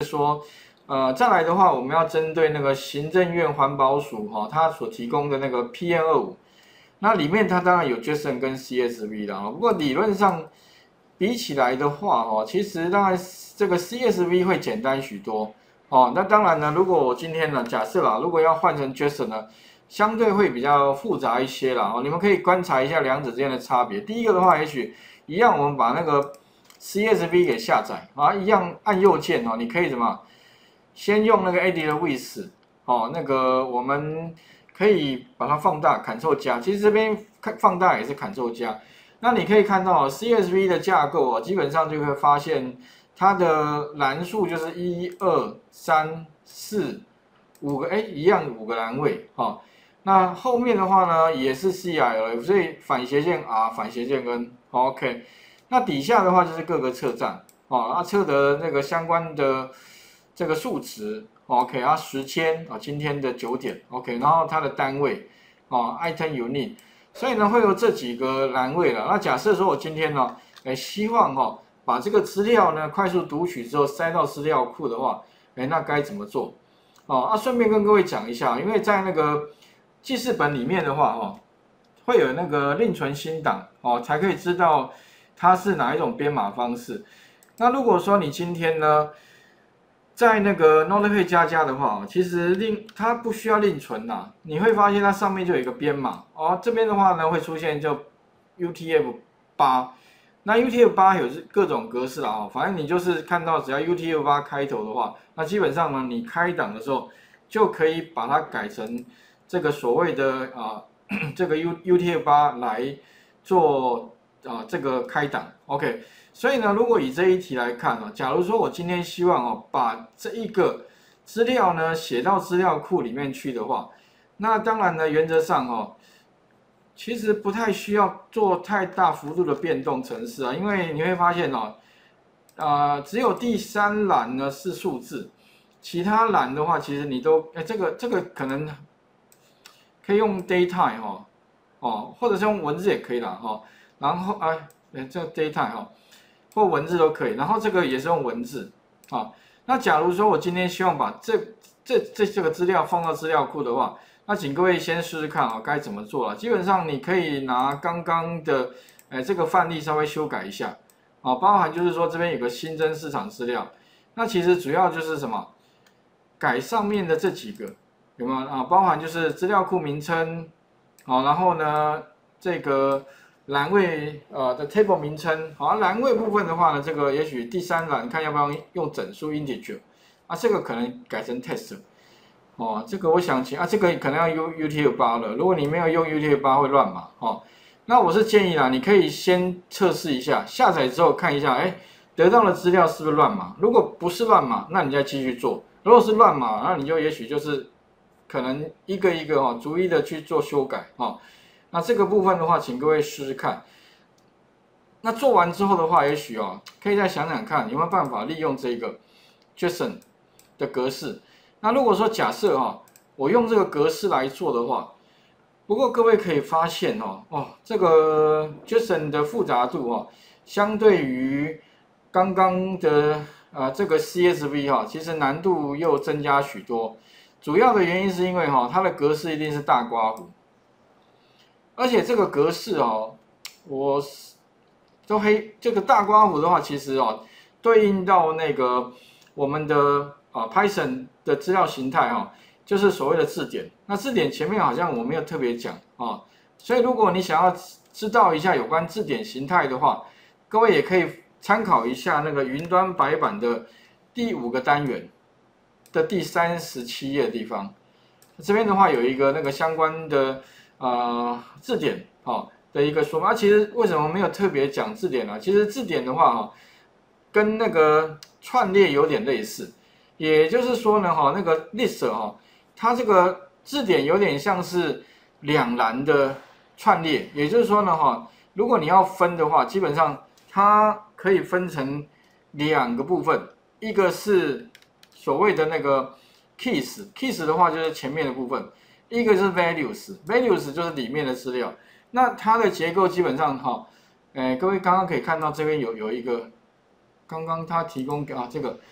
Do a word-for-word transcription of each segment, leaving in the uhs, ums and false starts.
说，呃，再来的话，我们要针对那个行政院环保署哈、哦，它所提供的那个 P M 二五，那里面它当然有 JSON 跟 C S V 啦，不过理论上比起来的话哦，其实当然这个 C S V 会简单许多哦。那当然呢，如果我今天呢，假设啦，如果要换成 JSON 呢，相对会比较复杂一些啦哦。你们可以观察一下两者之间的差别。第一个的话，也许一样，我们把那个 C S V 给下载啊，一样按右键哦，你可以怎么？先用那个 Edit With 哦，那个我们可以把它放大 ，Ctrl 加。其实这边看放大也是 Ctrl 加。那你可以看到 C S V 的架构啊，基本上就会发现它的栏数就是一二三四五个，哎，一样五个栏位哈。那后面的话呢，也是 C I L F， 所以反斜线 R， 反斜线 N。OK， 那底下的话就是各个车站哦，那测得那个相关的。这个数值 ，OK， 它时间啊，今天的九点 ，OK， 然后它的单位啊 ，item unit， 所以呢会有这几个栏位了。那假设说我今天呢，哎，希望哈、哦、把这个资料呢快速读取之后塞到资料库的话，哎，那该怎么做？哦，啊，顺便跟各位讲一下，因为在那个记事本里面的话，哦，会有那个另存新档哦，才可以知道它是哪一种编码方式。那如果说你今天呢？在那个 Notepad 加加的话，其实另它不需要另存啦，你会发现它上面就有一个编码哦。这边的话呢，会出现叫 U T F 八，那 U T F 八有各种格式啦哦，反正你就是看到只要 U T F 八开头的话，那基本上呢，你开档的时候就可以把它改成这个所谓的啊、呃、这个 U U T F 八来做啊、呃、这个开档 ，OK。所以呢，如果以这一题来看啊，假如说我今天希望哦，把这一个资料呢写到资料库里面去的话，那当然呢，原则上哦，其实不太需要做太大幅度的变动程式啊，因为你会发现哦，啊、呃，只有第三栏呢是数字，其他栏的话，其实你都哎，这个这个可能可以用 daytime 哦，哦，或者是用文字也可以啦哈、哦，然后哎，这个 daytime 哈。或文字都可以，然后这个也是用文字啊。那假如说我今天希望把这这这这个资料放到资料库的话，那请各位先试试看啊，该怎么做了。基本上你可以拿刚刚的哎这个范例稍微修改一下啊，包含就是说这边有个新增市场资料，那其实主要就是什么改上面的这几个有没有啊？包含就是资料库名称啊，然后呢这个。栏位呃的 table 名称，好，栏位部分的话呢，这个也许第三栏看要不要用整数 integer， 啊，这个可能改成 text， 哦，这个我想起啊，这个可能要用 U T F 八了，如果你没有用 U T F 八会乱码，哦，那我是建议啦，你可以先测试一下，下载之后看一下，哎，得到的资料是不是乱码？如果不是乱码，那你再继续做；如果是乱码，那你就也许就是可能一个一个哦，逐一的去做修改，哦。那这个部分的话，请各位试试看。那做完之后的话，也许哦，可以再想想看有没有办法利用这个 JSON 的格式。那如果说假设哈、哦，我用这个格式来做的话，不过各位可以发现哦，哦，这个 JSON 的复杂度哦，相对于刚刚的呃这个 C S V 哈、哦，其实难度又增加许多。主要的原因是因为哈、哦，它的格式一定是大刮胡。而且这个格式哦，我都黑这个大刮胡的话，其实哦，对应到那个我们的啊 Python 的资料形态哈、哦，就是所谓的字典。那字典前面好像我没有特别讲啊、哦，所以如果你想要知道一下有关字典形态的话，各位也可以参考一下那个云端白板的第五个单元的第三十七页的地方。这边的话有一个那个相关的。呃，字典哦的一个说法、啊，其实为什么没有特别讲字典呢？其实字典的话哈、哦，跟那个串列有点类似，也就是说呢哈、哦，那个 list 哈、哦，它这个字典有点像是两栏的串列，也就是说呢哈、哦，如果你要分的话，基本上它可以分成两个部分，一个是所谓的那个 keys，keys 的话就是前面的部分。一个是 values，values 就是里面的资料，那它的结构基本上哈，哎，各位刚刚可以看到这边有有一个，刚刚他提供啊这个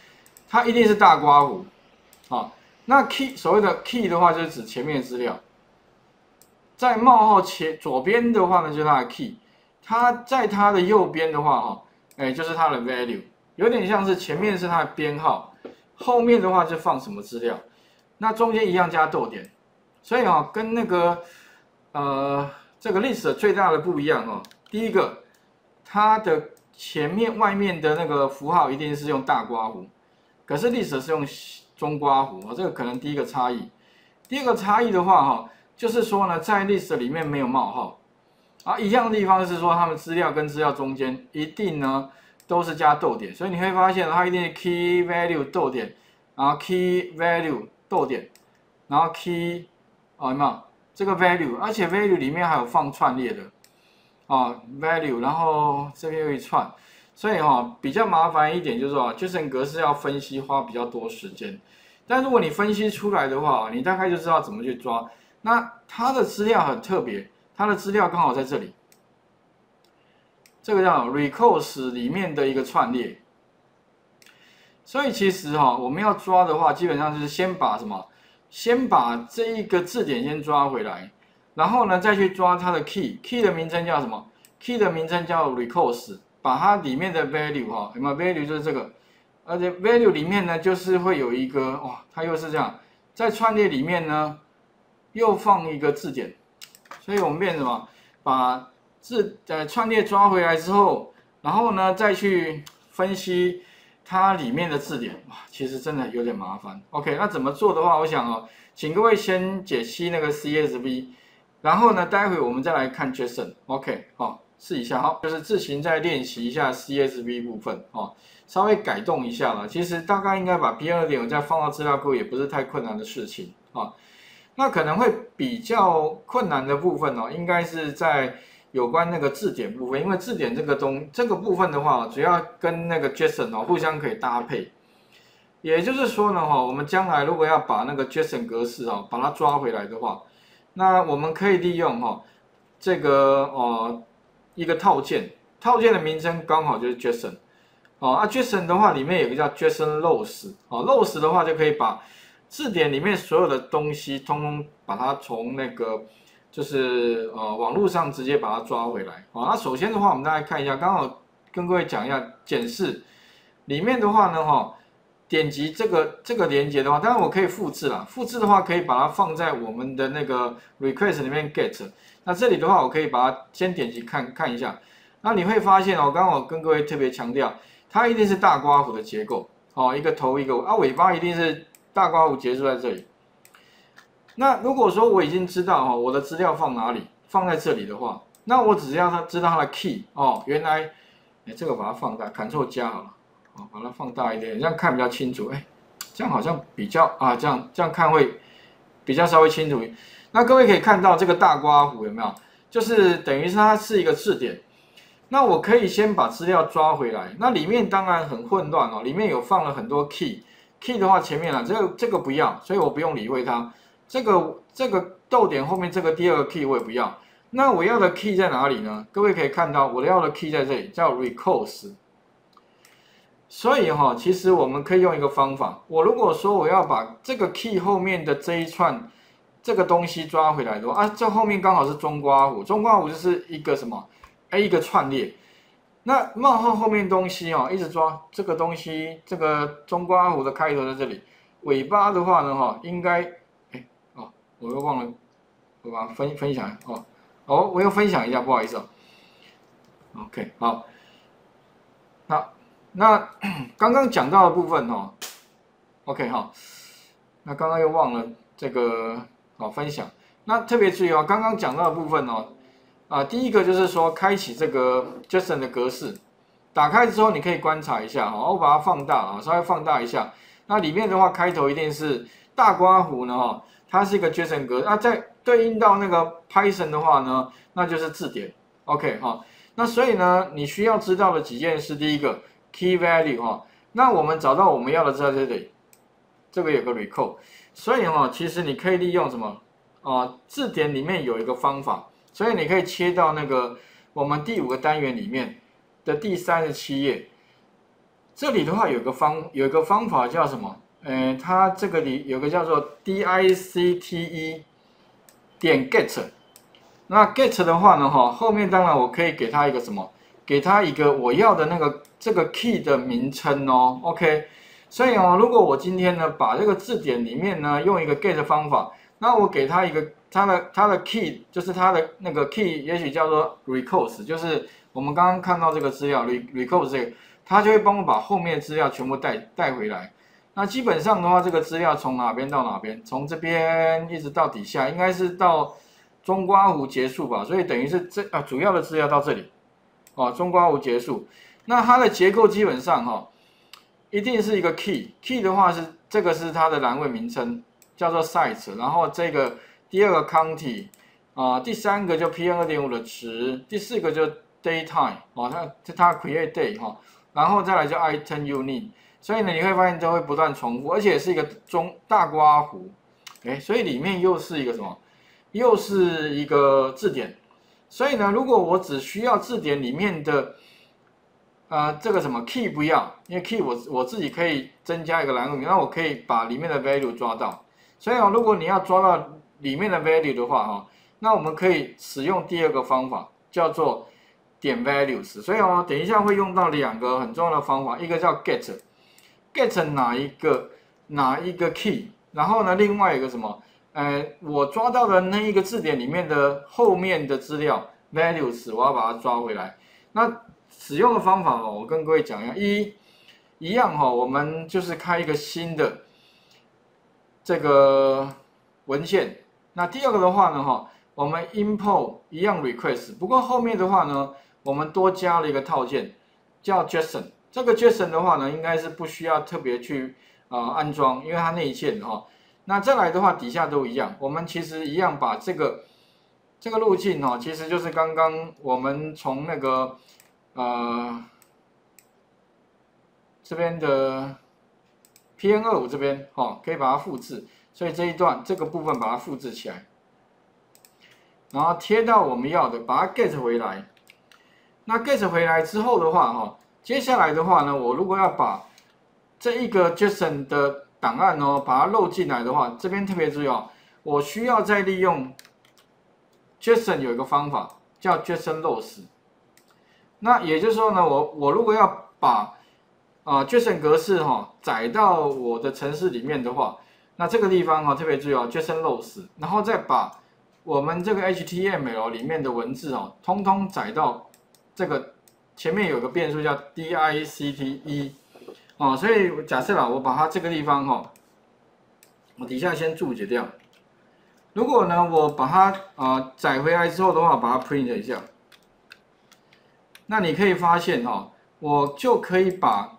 它一定是大刮弧，啊，那 key 所谓的 key 的话就是指前面的资料，在冒号前左边的话呢就是它的 key， 它在它的右边的话哈，哎就是它的 value， 有点像是前面是它的编号，后面的话就放什么资料，那中间一样加逗点，所以哈跟那个呃这个 list 最大的不一样哦，第一个它的前面外面的那个符号一定是用大刮弧。可是 list 是用中刮弧啊，这个可能第一个差异。第二个差异的话，哈，就是说呢，在 list 里面没有冒号，啊，一样的地方是说，他们资料跟资料中间一定呢都是加逗点，所以你会发现它一定是 key value 逗点，然后 key value 逗点，然后 key 啊有没有这个 value， 而且 value 里面还有放串列的，啊 value， 然后这边有一串。所以哈、哦、比较麻烦一点就是说 ，JSON 格式要分析花比较多时间。但如果你分析出来的话，你大概就知道怎么去抓。那它的资料很特别，它的资料刚好在这里，这个叫 recurse 里面的一个串列。所以其实哈、哦、我们要抓的话，基本上就是先把什么，先把这一个字典先抓回来，然后呢再去抓它的 key，key 的名称叫什么 ？key 的名称叫 recurse。把它里面的 value 哈，有没有 value 就是这个，而且 value 里面呢，就是会有一个哇，它又是这样，在串列里面呢，又放一个字典，所以我们变什么？把字呃串列抓回来之后，然后呢再去分析它里面的字典，哇，其实真的有点麻烦。OK， 那怎么做的话，我想哦，请各位先解析那个 C S V， 然后呢，待会我们再来看 JSON。OK， 好。试一下，好，就是自行再练习一下 C S V 部分哦，稍微改动一下了。其实大概应该把 P 二点五再放到资料库也不是太困难的事情啊、哦。那可能会比较困难的部分哦，应该是在有关那个字典部分，因为字典这个东这个部分的话，主要跟那个 JSON 哦互相可以搭配。也就是说呢，哈，我们将来如果要把那个 JSON 格式哦把它抓回来的话，那我们可以利用哈这个哦。一个套件，套件的名称刚好就是 JSON， 哦，啊 JSON 的话里面有一个叫 JSON rows， 哦 rows 的话就可以把字典里面所有的东西，通通把它从那个就是呃网络上直接把它抓回来，哦，那首先的话我们大家看一下，刚好跟各位讲一下检视里面的话呢，哈、哦，点击这个这个连接的话，当然我可以复制啦，复制的话可以把它放在我们的那个 request 里面 get。那这里的话，我可以把它先点击看看一下，那你会发现哦，刚刚我跟各位特别强调，它一定是大刮弧的结构，哦，一个头一个尾，啊尾巴一定是大刮弧结束在这里。那如果说我已经知道哈、哦，我的资料放哪里，放在这里的话，那我只要它知道它的 key 哦，原来，哎这个把它放大 ，Ctrl 加好了，哦把它放大一点，这样看比较清楚，哎，这样好像比较啊，这样这样看会比较稍微清楚。那各位可以看到这个大刮弧有没有？就是等于是它是一个字典。那我可以先把资料抓回来。那里面当然很混乱哦，里面有放了很多 key。key 的话前面啊，这个这个不要，所以我不用理会它。这个这个逗点后面这个第二个 key 我也不要。那我要的 key 在哪里呢？各位可以看到我要的 key 在这里，叫 recurse。所以哈、哦，其实我们可以用一个方法。我如果说我要把这个 key 后面的这一串这个东西抓回来的话，啊，这后面刚好是中刮弧，中刮弧就是一个什么？哎，一个串列。那冒号后面东西哦，一直抓这个东西，这个中刮弧的开头在这里，尾巴的话呢，哈，应该，哎，哦，我又忘了，我把它分分享哦，哦，我又分享一下，不好意思哦。OK， 好，那那刚刚讲到的部分哦 ，OK 哈，那刚刚又忘了这个。好，分享。那特别注意哦，刚刚讲到的部分哦，啊，第一个就是说开启这个 JSON 的格式，打开之后你可以观察一下哈，我把它放大啊，稍微放大一下。那里面的话，开头一定是大刮弧呢哈，它是一个 JSON 格，那在对应到那个 Python 的话呢，那就是字典。OK 哈，那所以呢，你需要知道的几件事，第一个 key value 哈，那我们找到我们要的在这里，这个有个 recall。所以哈、哦，其实你可以利用什么啊、呃？字典里面有一个方法，所以你可以切到那个我们第五个单元里面的第三十七页。 这里的话有个方有一个方法叫什么？呃，它这个里有个叫做 dicte 点 get。那 get 的话呢，哈，后面当然我可以给它一个什么？给它一个我要的那个这个 key 的名称哦 ，OK。所以哦，如果我今天呢把这个字典里面呢用一个 get 方法，那我给它一个它的它的 key 就是它的那个 key， 也许叫做 recalls， 就是我们刚刚看到这个资料 recalls 这个，它就会帮我把后面的资料全部带带回来。那基本上的话，这个资料从哪边到哪边？从这边一直到底下，应该是到中刮弧结束吧？所以等于是这啊主要的资料到这里，哦，中刮弧结束。那它的结构基本上哈、哦，一定是一个 key，key 的话是这个是它的栏位名称，叫做 site， 然后这个第二个 county 啊、呃，第三个就 P M 二点五 的值，第四个就 daytime 哦，它它 create day 哈、哦，然后再来就 item unit。所以呢，你会发现都会不断重复，而且是一个中大刮弧，哎，所以里面又是一个什么？又是一个字典。所以呢，如果我只需要字典里面的，呃，这个什么 key 不要，因为 key 我我自己可以增加一个栏位名，那我可以把里面的 value 抓到。所以哦，如果你要抓到里面的 value 的话，哈，那我们可以使用第二个方法，叫做点 values。所以哦，等一下会用到两个很重要的方法，一个叫 get。get 哪一个哪一个 key， 然后呢，另外一个什么？呃，我抓到的那一个字典里面的后面的资料 values， 我要把它抓回来。那使用的方法哦，我跟各位讲一下，一一样哈、哦，我们就是开一个新的这个文献。那第二个的话呢，哈，我们 import 一样 request， 不过后面的话呢，我们多加了一个套件叫 JSON。这个 JSON 的话呢，应该是不需要特别去啊、呃、安装，因为它内嵌哈。那再来的话，底下都一样，我们其实一样把这个这个路径哈，其实就是刚刚我们从那个呃这边的 P M 二五 这边哈，可以把它复制，所以这一段这个部分把它复制起来，然后贴到我们要的，把它 get 回来。那 get 回来之后的话哈。接下来的话呢，我如果要把这一个 JSON 的档案哦，把它漏进来的话，这边特别注意哦，我需要再利用 JSON 有一个方法叫 JSON loss。那也就是说呢，我我如果要把啊、呃、JSON 格式哈、哦、载到我的程式里面的话，那这个地方哈、哦、特别注意哦 ，JSON loss， 然后再把我们这个 H T M L 里面的文字哦，通通载到这个。前面有个变数叫 dicte 哦，所以假设啦，我把它这个地方哈、哦，我底下先注解掉。如果呢，我把它啊、呃、载回来之后的话，把它 print 一下，那你可以发现哈、哦，我就可以把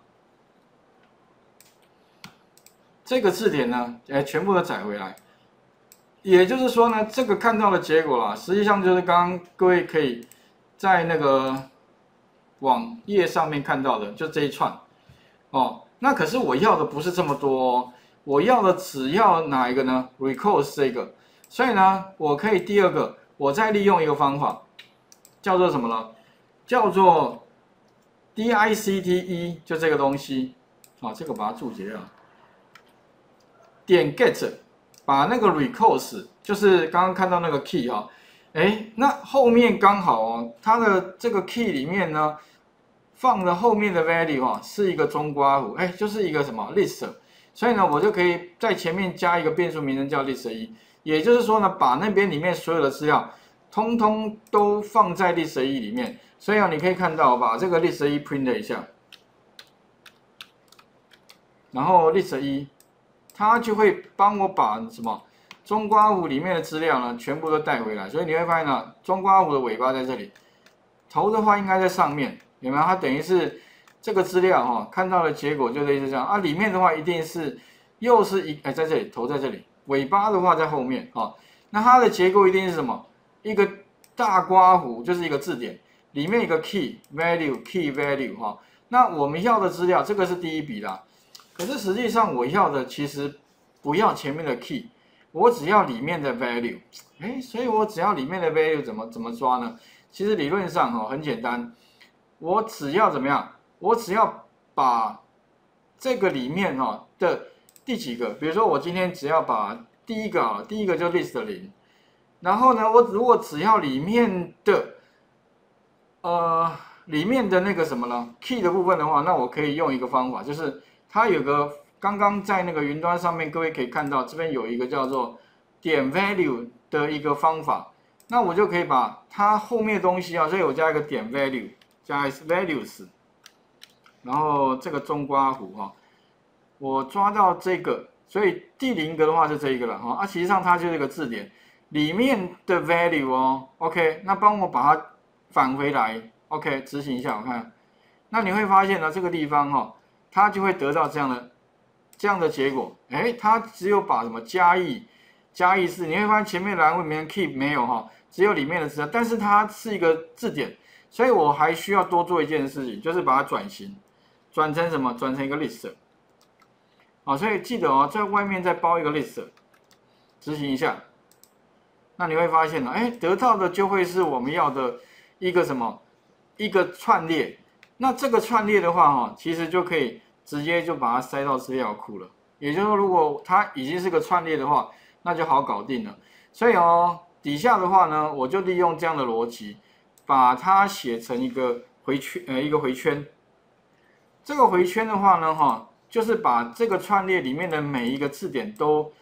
这个字典呢，哎，全部都载回来。也就是说呢，这个看到的结果啦，实际上就是刚刚各位可以在那个。网页上面看到的就这一串，哦，那可是我要的不是这么多哦，我要的只要哪一个呢 ？recalls 这个，所以呢，我可以第二个，我再利用一个方法，叫做什么呢？叫做 dicte， 就这个东西，啊、哦，这个把它注解掉，点 get， 把那个 recalls， 就是刚刚看到那个 key 哈、哦，哎，那后面刚好哦，它的这个 key 里面呢。放了后面的 value 哈、哦，是一个中刮弧，哎，就是一个什么 list， 所以呢，我就可以在前面加一个变数名称叫 list 一，也就是说呢，把那边里面所有的资料，通通都放在 list 一里面。所以啊，你可以看到，把这个 list 一 print 一下，然后 list 一，它就会帮我把什么中刮弧里面的资料呢，全部都带回来。所以你会发现呢，中刮弧的尾巴在这里，头的话应该在上面。有没有？它等于是这个资料哈、哦，看到的结果就类似这样啊。里面的话一定是又是一哎，在这里头在这里，尾巴的话在后面啊、哦。那它的结构一定是什么？一个大刮弧就是一个字典，里面一个 key value key value 哈、哦。那我们要的资料，这个是第一笔啦。可是实际上我要的其实不要前面的 key， 我只要里面的 value。哎，所以我只要里面的 value 怎么怎么抓呢？其实理论上哈、哦、很简单。我只要怎么样？我只要把这个里面哈的第几个，比如说我今天只要把第一个啊，第一个就 list 零，然后呢，我如果只要里面的呃里面的那个什么呢 key 的部分的话，那我可以用一个方法，就是它有个刚刚在那个云端上面，各位可以看到这边有一个叫做点 value 的一个方法。那我就可以把它后面的东西啊，所以我加一个点 value， 加 values， 然后这个中括弧哈，我抓到这个，所以第零格的话是这一个了哈。啊，实际上它就是一个字典里面的 value 哦 ，OK， 那帮我把它返回来 ，OK， 执行一下，我看，那你会发现呢，这个地方哈，它就会得到这样的这样的结果，哎，它只有把什么加义加义式，你会发现前面栏位里面 keep 没有哈。只有里面的资料，但是它是一个字典，所以我还需要多做一件事情，就是把它转型，转成什么？转成一个 list。好，所以记得哦，在外面再包一个 list， 执行一下，那你会发现呢，哎，得到的就会是我们要的一个什么？一个串列。那这个串列的话，哈，其实就可以直接就把它塞到资料库了。也就是说，如果它已经是个串列的话，那就好搞定了。所以哦。底下的话呢，我就利用这样的逻辑，把它写成一个回圈，呃，一个回圈。这个回圈的话呢，哈，就是把这个串列里面的每一个字典都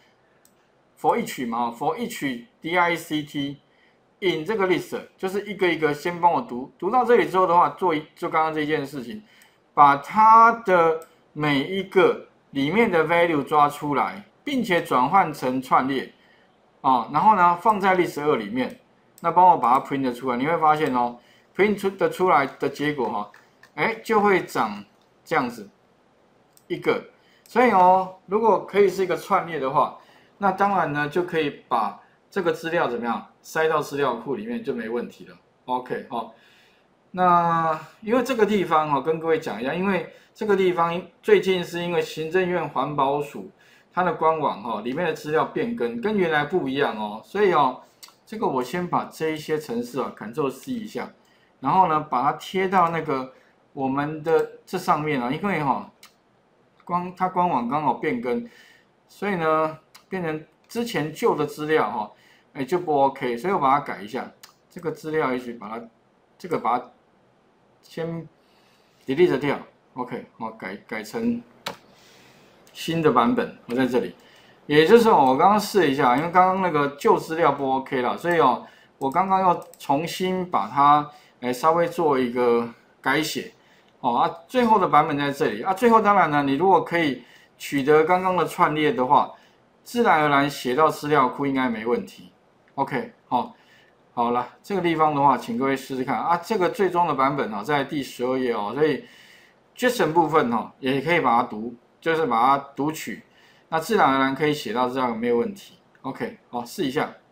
for each 嘛 ，for each dict in 这个 list， 就是一个一个先帮我读，读到这里之后的话，做一就刚刚这件事情，把它的每一个里面的 value 抓出来，并且转换成串列。哦，然后呢，放在 list 二里面，那帮我把它 print 出来，你会发现哦 ，print 出的出来的结果哈、哦，哎，就会长这样子一个。所以哦，如果可以是一个串列的话，那当然呢就可以把这个资料怎么样塞到资料库里面就没问题了。OK 哦，那因为这个地方哈、哦，跟各位讲一下，因为这个地方最近是因为行政院环保署。它的官网哈、哦、里面的资料变更跟原来不一样哦，所以哦，这个我先把这一些程式啊 Ctrl C 一下，然后呢把它贴到那个我们的这上面啊，因为哈、哦，光它官网刚好变更，所以呢变成之前旧的资料哈、哦，哎就不 OK， 所以我把它改一下，这个资料也许把它这个把它先 delete 掉 ，OK， 好改改成。新的版本我在这里，也就是说我刚刚试了一下，因为刚刚那个旧资料不 OK 了，所以哦，我刚刚要重新把它哎稍微做一个改写，哦啊，最后的版本在这里啊，最后当然呢，你如果可以取得刚刚的串列的话，自然而然写到资料库应该没问题。OK， 好，好了，这个地方的话，请各位试试看啊，这个最终的版本啊，在第十二页哦，所以 JSON 部分哈，也可以把它读。就是把它读取，那自然而然可以写到这样没有问题。OK， 好，试一下。